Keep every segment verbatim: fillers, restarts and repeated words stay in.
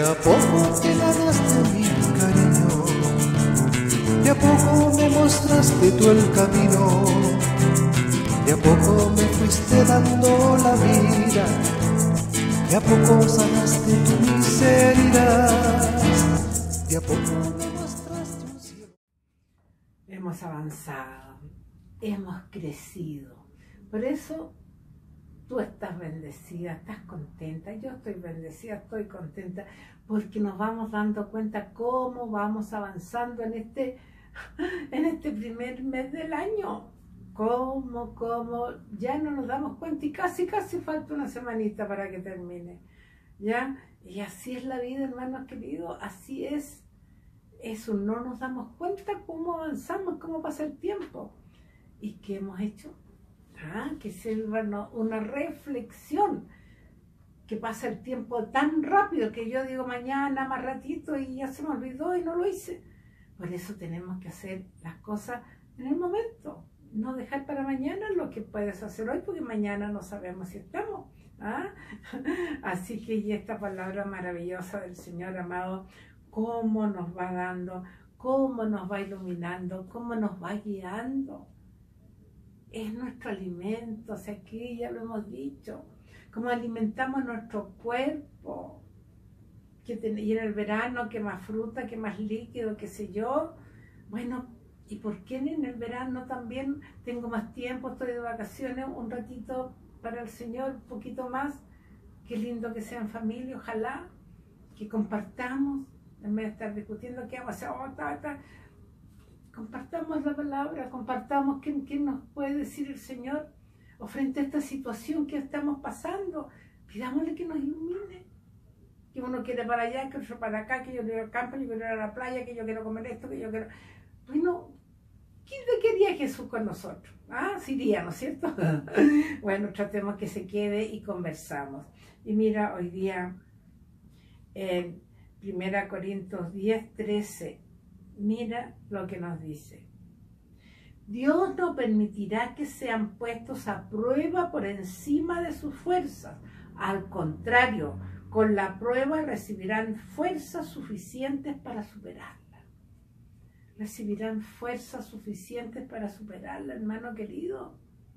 a poco te ganaste mi cariño, de a poco me mostraste tú el camino, de a poco me fuiste dando la vida, de a poco sanaste tu miseria, de a poco me mostraste un cielo. Hemos avanzado, hemos crecido, por eso tú estás bendecida, estás contenta, yo estoy bendecida, estoy contenta, porque nos vamos dando cuenta cómo vamos avanzando en este, en este primer mes del año. Cómo, cómo, ya no nos damos cuenta y casi, casi falta una semanita para que termine, ¿ya? Y así es la vida, hermanos queridos, así es. Eso, no nos damos cuenta cómo avanzamos, cómo pasa el tiempo. ¿Y qué hemos hecho? Ah, que sirva una reflexión, que pasa el tiempo tan rápido que yo digo mañana, más ratito, y ya se me olvidó y no lo hice. Por eso tenemos que hacer las cosas en el momento, no dejar para mañana lo que puedes hacer hoy, porque mañana no sabemos si estamos. ¿Ah? Así que y esta palabra maravillosa del Señor amado, cómo nos va dando, cómo nos va iluminando, cómo nos va guiando. Es nuestro alimento, o sea, aquí ya lo hemos dicho, cómo alimentamos nuestro cuerpo, que ten, y en el verano, que más fruta, que más líquido, qué sé yo. Bueno, ¿y por qué en el verano también tengo más tiempo, estoy de vacaciones, un ratito para el Señor, un poquito más? Qué lindo que sea en familia, ojalá, que compartamos, en vez de estar discutiendo qué vamos a hacer, oh, ta, ta. Compartamos la palabra, compartamos qué, qué nos puede decir el Señor o frente a esta situación que estamos pasando. Pidámosle que nos ilumine, que uno quiere para allá, que otro para acá, que yo quiero al campo, que yo quiero ir a la playa, que yo quiero comer esto, que yo quiero... Bueno, ¿qué quería Jesús con nosotros? Ah, sí iría, ¿no es cierto? Bueno, tratemos que se quede y conversamos. Y mira, hoy día en primera Corintios diez, trece, mira lo que nos dice. Dios no permitirá que sean puestos a prueba por encima de sus fuerzas. Al contrario, con la prueba recibirán fuerzas suficientes para superarla. Recibirán fuerzas suficientes para superarla, hermano querido.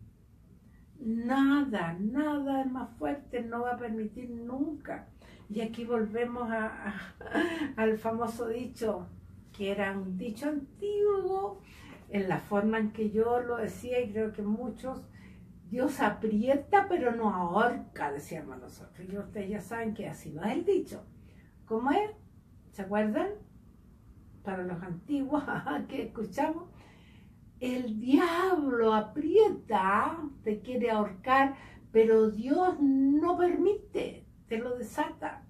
Nada, nada es más fuerte, no va a permitir nunca. Y aquí volvemos a, a, al famoso dicho, que era un dicho antiguo, en la forma en que yo lo decía, y creo que muchos, Dios aprieta pero no ahorca, decíamos nosotros. Y ustedes ya saben que así no es el dicho. ¿Cómo es? ¿Se acuerdan? Para los antiguos que escuchamos, el diablo aprieta, te quiere ahorcar, pero Dios no permite, te lo desata.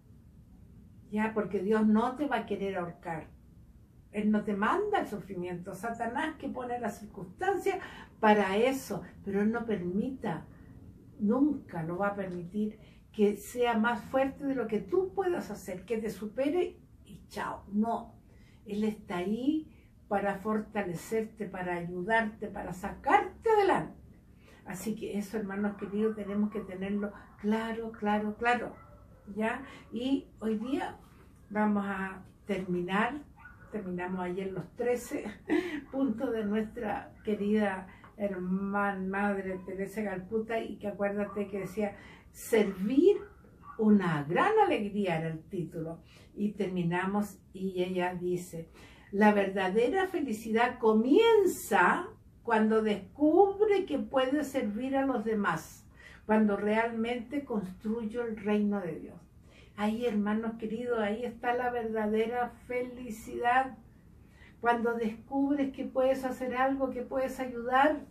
Ya, porque Dios no te va a querer ahorcar. Él no te manda el sufrimiento. Satanás que pone las circunstancias para eso, pero Él no permita, nunca lo va a permitir que sea más fuerte de lo que tú puedas hacer, que te supere y chao. No, Él está ahí para fortalecerte, para ayudarte, para sacarte adelante. Así que eso, hermanos queridos, tenemos que tenerlo claro, claro, claro, ¿ya? Y hoy día vamos a terminar, terminamos ayer los trece puntos de nuestra querida hermana, madre Teresa de Calcuta, y que acuérdate que decía, servir una gran alegría era el título. Y terminamos y ella dice, la verdadera felicidad comienza cuando descubre que puede servir a los demás, cuando realmente construyo el reino de Dios. Ahí, hermanos queridos, ahí está la verdadera felicidad. Cuando descubres que puedes hacer algo, que puedes ayudar.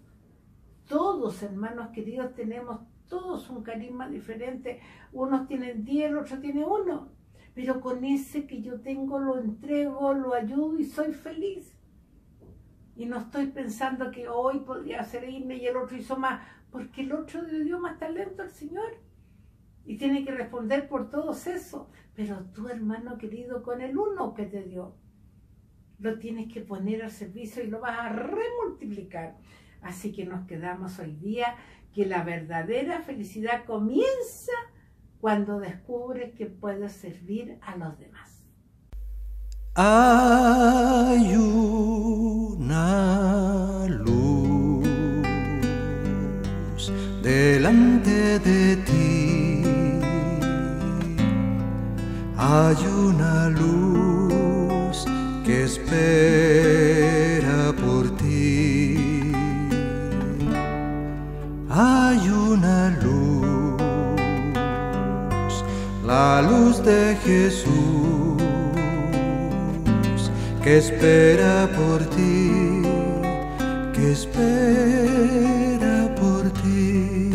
Todos, hermanos queridos, tenemos todos un carisma diferente. Unos tienen diez, otros tienen uno. Pero con ese que yo tengo lo entrego, lo ayudo y soy feliz. Y no estoy pensando que hoy podría hacer irme y el otro hizo más, porque el otro le dio más talento al Señor. Y tiene que responder por todos eso. Pero tú, hermano querido, con el uno que te dio, lo tienes que poner al servicio y lo vas a remultiplicar. Así que nos quedamos hoy día que la verdadera felicidad comienza cuando descubres que puedes servir a los demás. Hay una luz delante de ti, hay una luz que espera por ti, hay una luz, la luz de Jesús, que espera por ti, que espera por ti.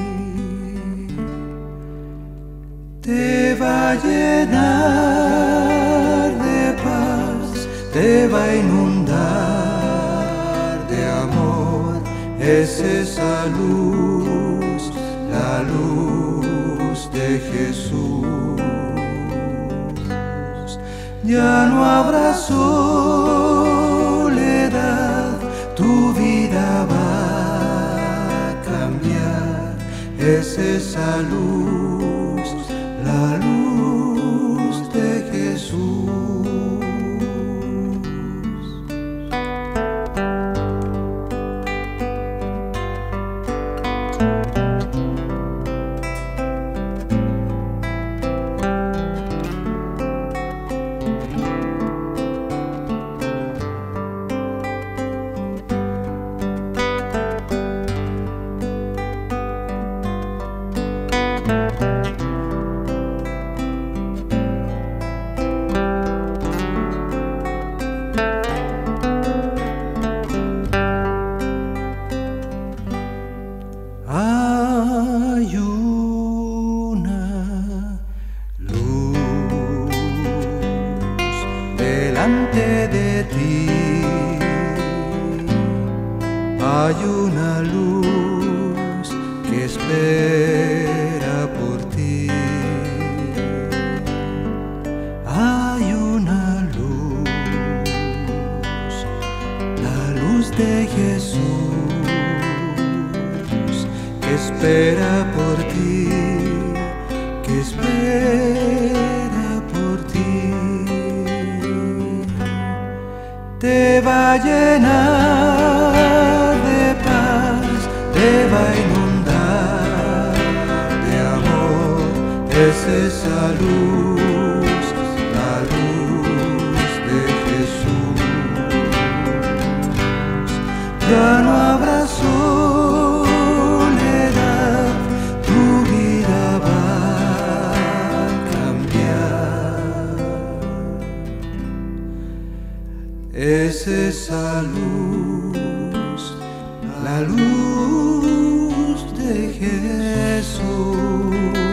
Te va a llenar de paz, te va a inundar de amor, es esa luz, la luz de Jesús. Ya no habrá soledad, tu vida va a cambiar, es esa luz, la luz de Jesús. Hay una luz delante de ti, hay una luz que espera por ti, hay una luz, la luz de Jesús, que espera por ti, que espera por ti. Te va a llenar de paz, te va a inundar de amor, es esa luz, la luz de Jesús. Ya no habrá soledad, tu vida va a cambiar, es esa luz, la luz de Jesús.